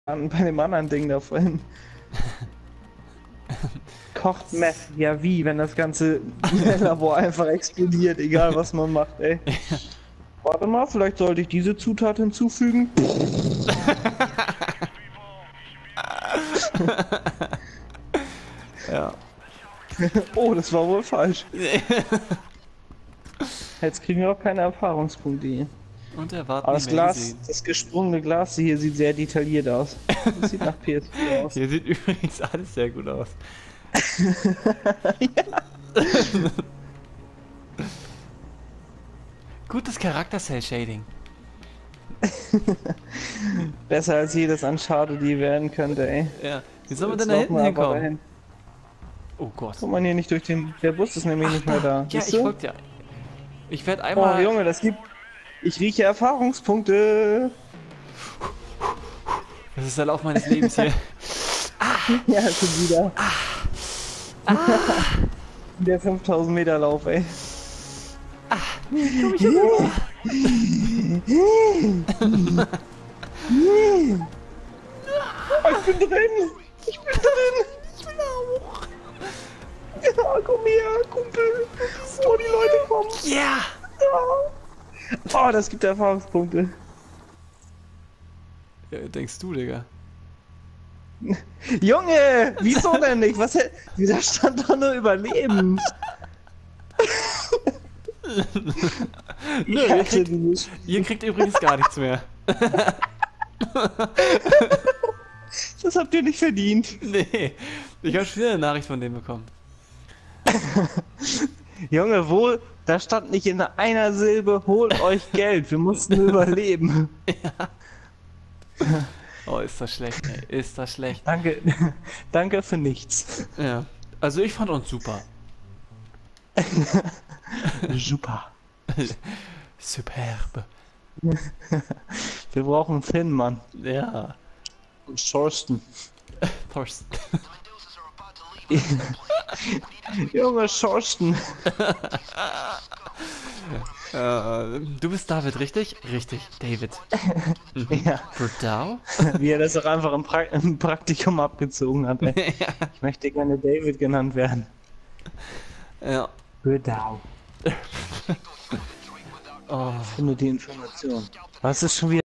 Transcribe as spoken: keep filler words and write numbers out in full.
an bei dem anderen Ding da vorhin. Kocht Meth. Ja wie, wenn das ganze Labor einfach explodiert, egal was man macht, ey. Warte mal, vielleicht sollte ich diese Zutat hinzufügen. Ja. Oh, das war wohl falsch. Jetzt kriegen wir auch keine Erfahrungspunkte hier. Und erwarten Aber das die mehr Glas, gesehen. das gesprungene Glas hier sieht sehr detailliert aus. Das sieht nach P S vier aus. Hier sieht übrigens alles sehr gut aus. Gutes Charakter-Cell-Shading. Besser als jedes Uncharted die werden könnte, ey. Ja. Wie soll man Jetzt denn da laufen hinten wir aber hinkommen? dahin. Oh Gott. Kommt man hier nicht durch den... Der Bus ist nämlich nicht mehr da. Ja, Siehst ich du? folg dir. Ich werde Oh einmal... Junge, das gibt... Ich rieche Erfahrungspunkte. Das ist der Lauf meines Lebens hier. Ja, schon wieder. Der fünftausend Meter Lauf, ey. Komm ich hier rüber? Oh, ich bin drin! Ich bin drin! Ich will auch! Ja, komm her, Kumpel! Oh, die Leute kommen! Ja! Ja. Oh, das gibt Erfahrungspunkte. Ja, denkst du, Digga? Junge! Wieso denn nicht? Was hätte... Da stand doch nur Überleben! Nö, ihr kriegt, ihr kriegt übrigens gar nichts mehr. Das habt ihr nicht verdient. Nee, ich habe schon wieder eine Nachricht von dem bekommen. Junge, wo? Da stand nicht in einer Silbe, holt euch Geld, wir mussten überleben. Oh, ist das schlecht, ey. Ist das schlecht. Danke, danke für nichts. Ja, also ich fand uns super. Super. Superbe. Wir brauchen Finn, Mann. Ja. Und Thorsten. Thorsten. Junge, Thorsten. äh, du bist David, richtig? Richtig, David. Mhm. Ja. Burdau? Wie er das auch einfach im, pra im Praktikum abgezogen hat. Ey. Ja. Ich möchte gerne David genannt werden. Ja. Burdau. Oh. Ich finde die Information. Was ist schon wieder?